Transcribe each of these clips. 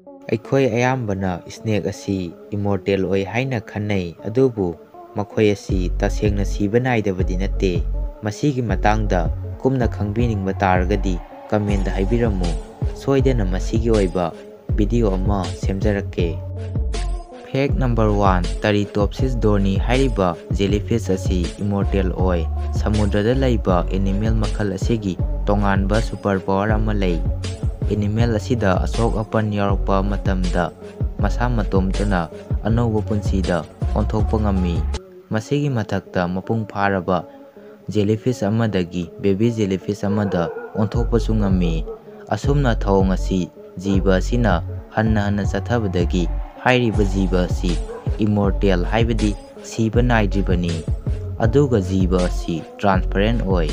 ꯑꯩꯈꯣꯏ ꯑꯌꯥꯝꯕꯅ ꯁ꯭ꯅꯦꯛ ꯑꯁꯤ ꯏꯃꯣꯔꯇꯦꯜ ꯑꯣꯏ ꯍꯥꯏꯅ ꯈꯟꯅꯩ, ꯑꯗꯨꯕꯨ ꯃꯈꯣꯏ ꯑꯁꯤ ꯇꯁꯦꯡꯅ ꯁꯤꯕ ꯅꯥꯏꯗꯕꯗꯤ ꯅꯠꯇꯦ꯫ ꯃꯁꯤꯒꯤ ꯃꯇꯥꯡꯗ ꯀꯨꯞꯅ ꯈꯪꯕꯤꯅꯤꯡꯕ ꯇꯥꯔꯒꯗꯤ ꯀꯃꯦꯟꯇ ꯍꯥꯏꯕꯤꯔꯝꯃꯨ, ꯁꯣꯏꯗꯅ ꯃꯁꯤꯒꯤ ꯑꯣꯏꯕ ꯚꯤꯗꯤꯑꯣ ꯑꯃ ꯁꯦꯝꯖꯔꯛꯀꯦ꯫ ꯐꯦꯛ ꯅꯝꯕꯔ 1, ꯇꯔꯤꯇꯣꯞꯁꯤꯁ ꯗꯣꯔꯅꯤ ꯍꯥꯏꯔꯤꯕ ꯖꯦꯂꯤꯐꯤꯁ ꯑꯁꯤ ꯏꯃꯣꯔꯇꯦꯜ ꯑꯣꯏ꯫ ꯁꯃꯨꯗ꯭ꯔꯗ ꯂꯩꯕ ꯑꯦꯅꯤꯃꯦꯜ ꯃꯈꯜ ꯑꯁꯤꯒꯤ ꯇꯣꯉꯥꯟꯕ ꯁꯨꯄꯔ ꯄꯥꯋꯔ ꯑꯃ ꯂꯩ꯫ ꯑꯦꯅꯤꯃꯦꯜ ꯑꯁꯤꯗ ꯑꯁꯣꯛ-ꯑꯄꯟ ꯌꯥꯎꯔꯛꯄ ꯃꯇꯝꯗ ꯃꯁꯥ ꯃꯇꯣꯝꯇꯅ ꯑꯅꯧꯕ ꯄꯨꯟꯁꯤꯗ ꯑꯣꯟꯊꯣꯛꯄ ꯉꯝꯃꯤ꯫ ꯃꯁꯤꯒꯤ ꯃꯊꯛꯇ ꯃꯄꯨꯡ ꯐꯥꯔꯕ ꯖꯦꯂꯤꯐꯤꯁ ꯑꯃꯗꯒꯤ ꯕꯦꯕꯤ ꯖꯦꯂꯤꯐꯤꯁ ꯑꯃꯗ ꯑꯣꯟꯊꯣꯛꯄꯁꯨ ꯉꯝꯃꯤ꯫ ꯑꯁꯨꯝꯅ ꯊꯧꯑꯣꯡ ꯑꯁꯤ ꯖꯤꯕ ꯑꯁꯤꯅ ꯍꯟꯅ ꯍꯟꯅ ꯆꯠꯊꯕꯗꯒꯤ ꯍꯥꯏꯔꯤꯕ ꯖꯤꯕ ꯑꯁꯤ ꯏꯃꯣꯔꯇꯦꯜ ꯍꯥꯏꯕꯗꯤ ꯁꯤꯕ ꯅꯥꯏꯗ꯭ꯔꯤꯕꯅꯤ, ꯑꯗꯨꯒ ꯖꯤꯕ ꯑꯁꯤ ꯇ꯭ꯔꯥꯟꯁꯄꯔꯦꯟ ꯑꯣꯏ꯫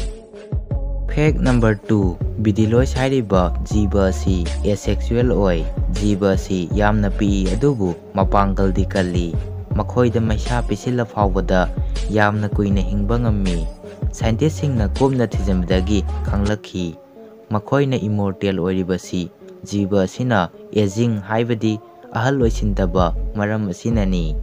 ꯐꯦꯛ ꯅꯝꯕꯔ 2, ꯚꯤꯗꯤꯂꯣꯏꯁ ꯍꯥꯏꯔꯤꯕ ꯖꯤꯕ ꯑꯁꯤ ꯑꯦꯁꯦꯛꯁꯨꯑꯦꯜ ꯑꯣꯏ꯫ ꯖꯤꯕ ꯑꯁꯤ ꯌꯥꯝꯅ ꯄꯤꯛꯏ ꯑꯗꯨꯕꯨ ꯃꯄꯥꯡꯒꯜꯗꯤ ꯀꯜꯂꯤ꯫ ꯃꯈꯣꯏꯗ ꯃꯩꯁꯥ ꯄꯤꯁꯤꯜꯂ ꯐꯥꯎꯕꯗ ꯌꯥꯝꯅ ꯀꯨꯏꯅ ꯍꯤꯡꯕ ꯉꯝꯃꯤ꯫ ꯁꯥꯏꯟꯇꯤꯁꯁꯤꯡꯅ ꯀꯨꯞꯅ ꯊꯤꯖꯤꯟꯕꯗꯒꯤ ꯈꯪꯂꯛꯈꯤ ꯃꯈꯣꯏꯅ ꯏꯃꯣꯔꯇꯦꯜ ꯑꯣꯏꯔꯤꯕꯁꯤ ꯖꯤꯕ ꯑꯁꯤꯅ ꯑꯦꯖꯤꯡ ꯍꯥꯏꯕꯗꯤ ꯑꯍꯜ ꯑꯣꯏꯁꯤꯟꯗꯕ ꯃꯔꯝ ꯑꯁꯤꯅꯅꯤ꯫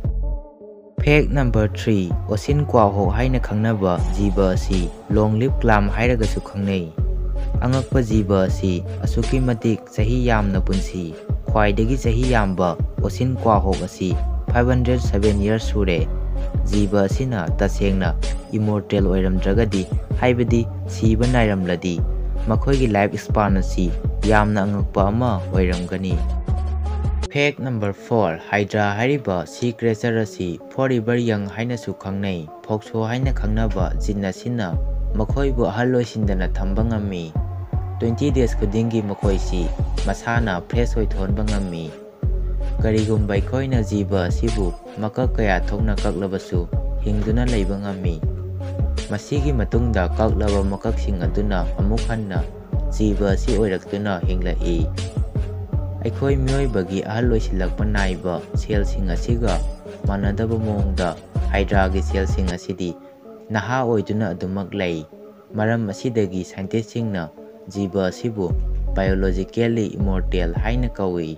ꯐꯦꯛ ꯅꯝꯕꯔ 3, ꯑꯣꯁꯤꯟ ꯀ꯭ꯋꯥꯍꯣꯛ ꯍꯥꯏꯅ ꯈꯪꯅꯕ ꯖꯤꯕ ꯑꯁꯤ ꯂꯣꯡ ꯂꯤꯚ ꯀ꯭ꯂꯥꯝ ꯍꯥꯏꯔꯒꯁꯨ ꯈꯪꯅꯩ꯫ ꯑꯉꯛꯄ ꯖꯤꯕ ꯑꯁꯤ ꯑꯁꯨꯛꯀꯤ ꯃꯇꯤꯛ ꯆꯍꯤ ꯌꯥꯝꯅ ꯄꯨꯟꯁꯤ꯫ ꯈ꯭ꯋꯥꯏꯗꯒꯤ ꯆꯍꯤ ꯌꯥꯝꯕ ꯑꯣꯁꯤꯟ ꯀ꯭ꯋꯥꯍꯣꯛ ꯑꯁꯤ 507 ꯏꯌꯔꯁ ꯁꯨꯔꯦ꯫ ꯖꯤꯕ ꯑꯁꯤꯅ ꯇꯁꯦꯡꯅ ꯏꯃꯣꯔꯇꯦꯜ ꯑꯣꯏꯔꯝꯗ꯭ꯔꯒꯗꯤ, ꯍꯥꯏꯕꯗꯤ ꯁꯤꯕ ꯅꯥꯏꯔꯝꯂꯗꯤ, ꯃꯈꯣꯏꯒꯤ ꯂꯥꯏꯐ ꯁ꯭ꯄꯥꯟ ꯑꯁꯤ ꯌꯥꯝꯅ ꯑꯉꯛꯄ ꯑꯃ ꯑꯣꯏꯔꯝꯒꯅꯤ꯫ ꯐꯦꯛ ꯅꯝꯕꯔ 4, ꯍꯥꯏꯗ꯭ꯔꯥ ꯍꯥꯏꯔꯤꯕ ꯁꯤ ꯀ꯭ꯔꯦꯆꯔ ꯑꯁꯤ ꯐꯣꯔꯑꯦꯚꯔ ꯌꯪ ꯍꯥꯏꯅꯁꯨ ꯈꯪꯅꯩ꯫ ꯐꯣꯛꯁꯣ ꯍꯥꯏꯅ ꯈꯪꯅꯕ ꯖꯤꯟ ꯑꯁꯤꯅ ꯃꯈꯣꯏꯕꯨ ꯑꯍꯜ ꯑꯣꯏꯁꯤꯟꯗꯅ ꯊꯝꯕ ꯉꯝꯃꯤ꯫ 20 ꯗꯦꯖ ꯈꯨꯗꯤꯡꯒꯤ ꯃꯈꯣꯏꯁꯤ ꯃꯁꯥꯅ ꯐ꯭ꯔꯦꯁ ꯑꯣꯏꯊꯣꯛꯍꯟꯕ ꯉꯝꯃꯤ꯫ ꯀꯔꯤꯒꯨꯝꯕ ꯑꯩꯈꯣꯏꯅ ꯖꯤꯕ ꯑꯁꯤꯕꯨ ꯃꯀꯛ ꯀꯌꯥ ꯊꯣꯛꯅ ꯀꯛꯂꯕꯁꯨ ꯍꯤꯡꯗꯨꯅ ꯂꯩꯕ ꯉꯝꯃꯤ꯫ ꯃꯁꯤꯒꯤ ꯃꯇꯨꯡꯗ ꯀꯛꯂꯕ ꯃꯀꯛꯁꯤꯡ ꯑꯗꯨꯅ ꯑꯃꯨꯛ ꯍꯟꯅ ꯖꯤꯕ ꯑꯁꯤ ꯑꯣꯏꯔꯛꯇꯨꯅ ꯍꯤꯡꯂꯛꯏ꯫ ꯑꯩꯈꯣꯏ ꯃꯤꯑꯣꯏꯕꯒꯤ ꯑꯍꯜ ꯑꯣꯏꯁꯤꯜꯂꯛꯄ ꯅꯥꯏꯕ ꯁꯦꯜꯁꯤꯡ ꯑꯁꯤꯒ ꯃꯥꯟꯅꯗꯕ ꯃꯑꯣꯡꯗ ꯍꯥꯏꯗ꯭ꯔꯥꯒꯤ ꯁꯦꯜꯁꯤꯡ ꯑꯁꯤꯗꯤ ꯅꯍꯥ ꯑꯣꯏꯗꯨꯅ ꯑꯗꯨꯃꯛ ꯂꯩ꯫ ꯃꯔꯝ ꯑꯁꯤꯗꯒꯤ ꯁꯥꯏꯟꯇꯤꯁꯠꯁꯤꯡꯅ ꯖꯤꯕ ꯑꯁꯤꯕꯨ ꯕꯥꯏꯑꯣꯂꯣꯖꯤꯀꯦꯜꯂꯤ ꯏꯃꯣꯔꯇꯦꯜ ꯍꯥꯏꯅ ꯀꯧꯏ꯫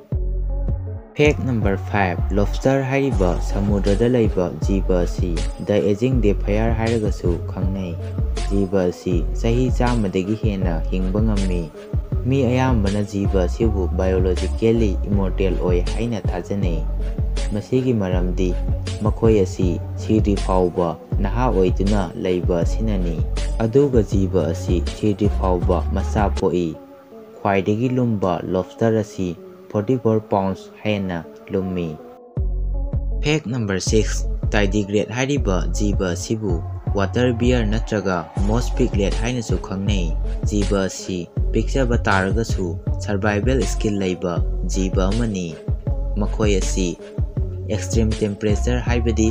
ꯐꯦꯛ ꯅꯝꯕꯔ 5, ꯂꯣꯕꯁꯇꯔ ꯍꯥꯏꯔꯤꯕ ꯁꯃꯨꯗ꯭ꯔꯗ ꯂꯩꯕ ꯖꯤꯕ ꯑꯁꯤ ꯗ ꯑꯦꯖꯤꯡ ꯗꯦꯐꯥꯌꯔ ꯍꯥꯏꯔꯒꯁꯨ ꯈꯪꯅꯩ꯫ ꯖꯤꯕ ꯑꯁꯤ ꯆꯍꯤ 100ꯗꯒꯤ ꯍꯦꯟꯅ ꯍꯤꯡꯕ ꯉꯝꯃꯤ꯫ ꯃꯤ ꯑꯌꯥꯝꯕꯅ ꯖꯤꯕ ꯑꯁꯤꯕꯨ ꯕꯥꯏꯑꯣꯂꯣꯖꯤꯀꯦꯜꯂꯤ ꯏꯃꯣꯔꯇꯦꯜ ꯑꯣꯏ ꯍꯥꯏꯅ ꯊꯥꯖꯅꯩ꯫ ꯃꯁꯤꯒꯤ ꯃꯔꯝꯗꯤ ꯃꯈꯣꯏ ꯑꯁꯤ ꯁꯤꯗ꯭ꯔꯤ ꯐꯥꯎꯕ ꯅꯍꯥ ꯑꯣꯏꯗꯨꯅ ꯂꯩꯕ ꯑꯁꯤꯅꯅꯤ, ꯑꯗꯨꯒ ꯖꯤꯕ ꯑꯁꯤ ꯁꯤꯗ꯭ꯔꯤ ꯐꯥꯎꯕ ꯃꯆꯥ ꯄꯣꯛꯏ꯫ ꯈ꯭ꯋꯥꯏꯗꯒꯤ ꯂꯨꯝꯕ ꯂꯣꯕꯁꯇꯔ ꯑꯁꯤ 44 ꯄꯥꯎꯟꯗ ꯍꯦꯟꯅ ꯂꯨꯝꯃꯤ꯫ ꯐꯦꯛ ꯅꯝꯕꯔ 6, ꯇꯥꯏꯗꯤꯒ꯭ꯔꯦꯠ ꯍꯥꯏꯔꯤꯕ ꯖꯤꯕ ꯑꯁꯤꯕꯨ ꯋꯥꯇꯔ ꯕꯤꯌꯔ ꯅꯠꯇ꯭ꯔꯒ ꯃꯣꯁ ꯄꯤꯒꯂꯦꯠ ꯍꯥꯏꯅꯁꯨ ꯈꯪꯅꯩ꯫ ꯖꯤꯕ ꯑꯁꯤ ꯄꯤꯛꯆꯕ ꯇꯥꯔꯒꯁꯨ ꯁꯔꯚꯥꯏꯚꯦꯜ ꯁ꯭ꯀꯤꯜ ꯂꯩꯕ ꯖꯤꯕ ꯑꯃꯅꯤ꯫ ꯃꯈꯣꯏ ꯑꯁꯤ ꯑꯦꯛꯁꯇ꯭ꯔꯤꯝ ꯇꯦꯝꯄꯦꯔꯦꯆꯔ ꯍꯥꯏꯕꯗꯤ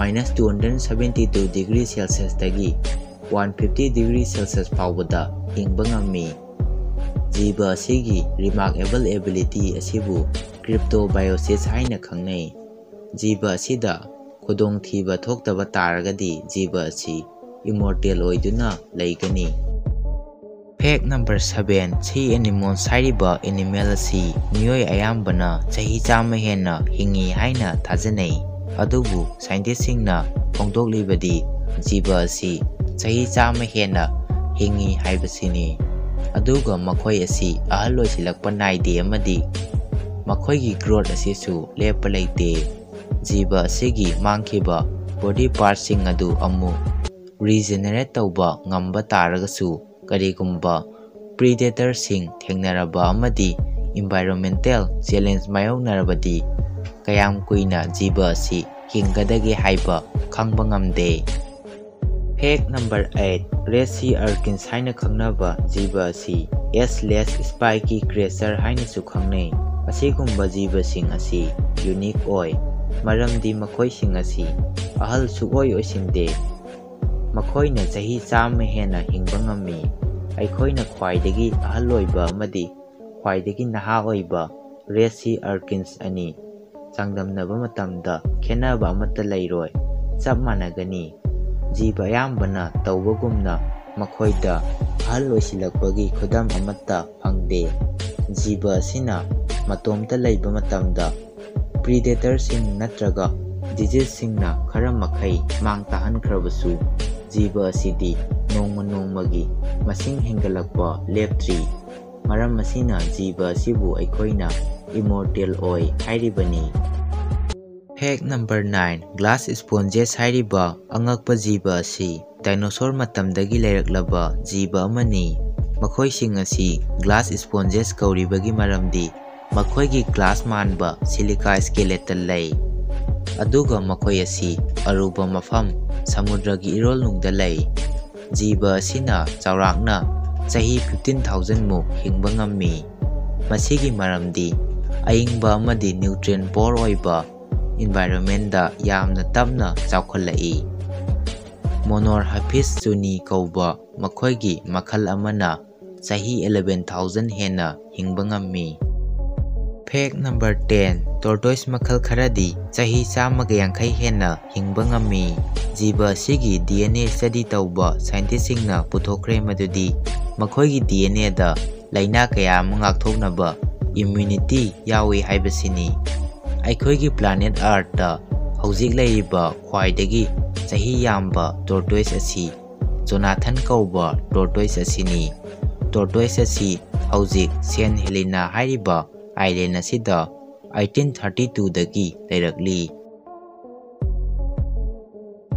-272 ꯗꯤꯒ꯭ꯔꯤ ꯁꯦꯜꯁꯤꯌꯁꯇꯒꯤ 150 ꯗꯤꯒ꯭ꯔꯤ ꯁꯦꯜꯁꯤꯌꯁ ꯐꯥꯎꯕꯗ ꯍꯤꯡꯕ ꯉꯝꯃꯤ꯫ ꯖꯤꯕ ꯑꯁꯤꯒꯤ ꯔꯤꯃꯥꯔꯀꯦꯕꯜ ꯑꯦꯕꯤꯂꯤꯇꯤ ꯑꯁꯤꯕꯨ ꯀ꯭ꯔꯤꯞꯇꯣꯕꯥꯏꯑꯣꯁꯤꯁ ꯍꯥꯏꯅ ꯈꯪꯅꯩ꯫ ꯖꯤꯕ ꯑꯁꯤꯗ ꯈꯨꯗꯣꯡꯊꯤꯕ ꯊꯣꯛꯇꯕ ꯇꯥꯔꯒꯗꯤ ꯖꯤꯕ ꯑꯁꯤ ꯏꯃꯣꯔꯇꯦꯜ ꯑꯣꯏꯗꯨꯅ ꯂꯩꯒꯅꯤ꯫ ꯐꯦꯛ ꯅꯝꯕꯔ 7, ꯁꯤ ꯑꯦꯅꯤꯃꯣꯟꯁ ꯍꯥꯏꯔꯤꯕ ꯑꯦꯅꯤꯃꯦꯜ ꯑꯁꯤ ꯃꯤꯑꯣꯏ ꯑꯌꯥꯝꯕꯅ ꯆꯍꯤ 100 ꯍꯦꯟꯅ ꯍꯤꯡꯉꯤ ꯍꯥꯏꯅ ꯊꯥꯖꯅꯩ, ꯑꯗꯨꯕꯨ ꯁꯥꯏꯟꯇꯤꯁꯠꯁꯤꯡꯅ ꯐꯣꯡꯗꯣꯛꯂꯤꯕꯗꯤ ꯖꯤꯕ ꯑꯁꯤ ꯆꯍꯤ 100 ꯍꯦꯟꯅ ꯍꯤꯡꯉꯤ ꯍꯥꯏꯕꯁꯤꯅꯤ, ꯑꯗꯨꯒ ꯃꯈꯣꯏ ꯑꯁꯤ ꯑꯍꯜ ꯑꯣꯏꯁꯤꯜꯂꯛꯄ ꯅꯥꯏꯗꯦ ꯑꯃꯗꯤ ꯃꯈꯣꯏꯒꯤ ꯒ꯭ꯔꯣꯊ ꯑꯁꯤꯁꯨ ꯂꯦꯞꯄ ꯂꯩꯇꯦ꯫ ꯖꯤꯕ ꯑꯁꯤꯒꯤ ꯃꯥꯡꯈꯤꯕ ꯕꯣꯗꯤ ꯄꯥꯔꯠꯁꯤꯡ ꯑꯗꯨ ꯑꯃꯨꯛ ꯔꯤꯖꯦꯅꯦꯔꯦꯠ ꯇꯧꯕ ꯉꯝꯕ ꯇꯥꯔꯒꯁꯨ, ꯀꯔꯤꯒꯨꯝꯕ ꯄ꯭ꯔꯤꯗꯦꯇꯔꯁꯤꯡ ꯊꯦꯡꯅꯔꯕ ꯑꯃꯗꯤ ꯏꯟꯚꯥꯏꯔꯣꯟꯃꯦꯟꯇꯦꯜ ꯆꯦꯂꯦꯟꯖ ꯃꯥꯌꯣꯛꯅꯔꯕꯗꯤ ꯀꯌꯥꯝ ꯀꯨꯏꯅ ꯖꯤꯕ ꯑꯁꯤ ꯍꯤꯡꯒꯗꯒꯦ ꯍꯥꯏꯕ ꯈꯪꯕ ꯉꯝꯗꯦ꯫ ꯐꯦꯛ ꯅꯝꯕꯔ 8, ꯔꯦꯗ ꯁꯤ ꯑꯔꯀꯤꯟꯁ ꯍꯥꯏꯅ ꯈꯪꯅꯕ ꯖꯤꯕ ꯑꯁꯤ ꯑꯦꯖꯂꯦꯁ ꯁ꯭ꯄꯥꯏꯀꯤ ꯀ꯭ꯔꯦꯆꯔ ꯍꯥꯏꯅꯁꯨ ꯈꯪꯅꯩ꯫ ꯑꯁꯤꯒꯨꯝꯕ ꯖꯤꯕꯁꯤꯡ ꯑꯁꯤ ꯌꯨꯅꯤꯛ ꯑꯣꯏ, ꯃꯔꯝꯗꯤ ꯃꯈꯣꯏꯁꯤꯡ ꯑꯁꯤ ꯑꯍꯜ ꯁꯨꯛꯑꯣꯏ ꯑꯣꯏꯁꯤꯟꯗꯦ꯫ ꯃꯈꯣꯏꯅ ꯆꯍꯤ 100 ꯍꯦꯟꯅ ꯍꯤꯡꯕ ꯉꯝꯃꯤ꯫ ꯑꯩꯈꯣꯏꯅ ꯈ꯭ꯋꯥꯏꯗꯒꯤ ꯑꯍꯜ ꯑꯣꯏꯕ ꯑꯃꯗꯤ ꯈ꯭ꯋꯥꯏꯗꯒꯤ ꯅꯍꯥ ꯑꯣꯏꯕ ꯔꯦꯗ ꯁꯤ ꯑꯔꯀꯤꯟꯁ ꯑꯅꯤ ꯆꯥꯡꯗꯝꯅꯕ ꯃꯇꯝꯗ ꯈꯦꯟꯅꯕ ꯑꯃꯠꯇ ꯂꯩꯔꯣꯏ, ꯆꯞ ꯃꯥꯟꯅꯒꯅꯤ꯫ ꯖꯤꯕ ꯑꯌꯥꯝꯕꯅ ꯇꯧꯕꯒꯨꯝꯅ ꯃꯈꯣꯏꯗ ꯑꯍꯜ ꯑꯣꯏꯁꯤꯜꯂꯛꯄꯒꯤ ꯈꯨꯗꯝ ꯑꯃꯠꯇ ꯐꯪꯗꯦ꯫ ꯖꯤꯕ ꯑꯁꯤꯅ ꯃꯇꯣꯝꯇ ꯂꯩꯕ ꯃꯇꯝꯗ ꯄ꯭ꯔꯤꯗꯦꯇꯔꯁꯤꯡ ꯅꯠꯇ꯭ꯔꯒ ꯗꯤꯖꯤꯖꯁꯤꯡꯅ ꯈꯔ ꯃꯈꯩ ꯃꯥꯡ ꯇꯥꯍꯟꯈ꯭ꯔꯕꯁꯨ ꯖꯤꯕ ꯑꯁꯤꯗꯤ ꯅꯣꯡꯃ ꯅꯣꯡꯃꯒꯤ ꯃꯁꯤꯡ ꯍꯦꯟꯒꯠꯂꯛꯄ ꯂꯦꯞꯇ꯭ꯔꯤ꯫ ꯃꯔꯝ ꯑꯁꯤꯅ ꯖꯤꯕ ꯑꯁꯤꯕꯨ ꯑꯩꯈꯣꯏꯅ ꯏꯃꯣꯔꯇꯦꯜ ꯑꯣꯏ ꯍꯥꯏꯔꯤꯕꯅꯤ꯫ ꯐꯦꯛ ꯅꯝꯕꯔ 9 ꯒ꯭ꯂꯥꯁ ꯁ꯭ꯄꯣꯟꯖꯦꯁ ꯍꯥꯏꯔꯤꯕ ꯑꯉꯛꯄ ꯖꯤꯕ ꯑꯁꯤ ꯗꯥꯏꯅꯣꯁꯣꯔ ꯃꯇꯝꯗꯒꯤ ꯂꯩꯔꯛꯂꯕ ꯖꯤꯕ ꯑꯃꯅꯤ꯫ ꯃꯈꯣꯏꯁꯤꯡ ꯑꯁꯤ ꯒ꯭ꯂꯥꯁ ꯁ꯭ꯄꯣꯟꯖꯦꯁ ꯀꯧꯔꯤꯕꯒꯤ ꯃꯔꯝꯗꯤ ꯃꯈꯣꯏꯒꯤ ꯒ꯭ꯂꯥꯁ ꯃꯥꯟꯕ ꯁꯤꯂꯤꯀꯥ ꯁ꯭ꯀꯦꯂꯦꯇꯟ ꯂꯩ, ꯑꯗꯨꯒ ꯃꯈꯣꯏ ꯑꯁꯤ ꯑꯔꯨꯕ ꯃꯐꯝ ꯁꯃꯨꯗ꯭ꯔꯒꯤ ꯏꯔꯣꯜꯅꯨꯡꯗ ꯂꯩ꯫ ꯖꯤꯕ ꯑꯁꯤꯅ ꯆꯥꯎꯔꯥꯛꯅ ꯆꯍꯤ 15,000 ꯃꯨꯛ ꯍꯤꯡꯕ ꯉꯝꯃꯤ꯫ ꯃꯁꯤꯒꯤ ꯃꯔꯝꯗꯤ ꯑꯏꯪꯕ ꯑꯃꯗꯤ ꯅ꯭ꯌꯨꯇ꯭ꯔꯤꯑꯦꯟꯠ ꯄꯣꯔ ꯑꯣꯏꯕ ꯏꯟꯚꯥꯏꯔꯣꯟꯃꯦꯟꯠꯗ ꯌꯥꯝꯅ ꯇꯞꯅ ꯆꯥꯎꯈꯠꯂꯛꯏ꯫ ꯃꯣꯅꯣꯔꯍꯥꯏꯐꯤꯁ ꯆꯨꯅꯤ ꯀꯧꯕ ꯃꯈꯣꯏꯒꯤ ꯃꯈꯜ ꯑꯃꯅ ꯆꯍꯤ 11,000 ꯍꯦꯟꯅ ꯍꯤꯡꯕ ꯉꯝꯃꯤ꯫ ꯐꯦꯛ ꯅꯝꯕꯔ 10 ꯇꯣꯔꯇꯣꯏꯁ ꯃꯈꯜ ꯈꯔꯗꯤ ꯆꯍꯤ 150 ꯍꯦꯟꯅ ꯍꯤꯡꯕ ꯉꯝꯃꯤ꯫ ꯖꯤꯕ ꯑꯁꯤꯒꯤ DNA ꯁ꯭ꯇꯗꯤ ꯇꯧꯕ ꯁꯥꯏꯟꯇꯤꯁꯠꯁꯤꯡꯅ ꯄꯨꯊꯣꯛꯈ꯭ꯔꯦ ꯃꯗꯨꯗꯤ ꯃꯈꯣꯏꯒꯤ DNAꯗ ꯂꯥꯏꯅꯥ ꯀꯌꯥ ꯑꯃ ꯉꯥꯛꯊꯣꯛꯅꯕ ꯏꯝꯃ꯭ꯌꯨꯅꯤꯇꯤ ꯌꯥꯎꯏ ꯍꯥꯏꯕꯁꯤꯅꯤ꯫ ꯑꯩꯈꯣꯏꯒꯤ ꯄ꯭ꯂꯥꯅꯦꯠ ꯑꯥꯔꯊꯇ ꯍꯧꯖꯤꯛ ꯂꯩꯔꯤꯕ ꯈ꯭ꯋꯥꯏꯗꯒꯤ ꯆꯍꯤ ꯌꯥꯝꯕ ꯇꯣꯔꯇꯣꯏꯁ ꯑꯁꯤ ꯖꯣꯅꯥꯊꯟ ꯀꯧꯕ ꯇꯣꯔꯇꯣꯏꯁ ꯑꯁꯤꯅꯤ꯫ ꯇꯣꯔꯇꯣꯏꯁ ꯑꯁꯤ ꯍꯧꯖꯤꯛ ꯁꯦꯟꯠ ꯍꯦꯂꯤꯅꯥ ꯍꯥꯏꯔꯤꯕ ꯑꯥꯏꯂꯦꯟ ꯑꯁꯤꯗ 1832 ꯗꯒꯤ ꯂꯩꯔꯛꯂꯤ꯫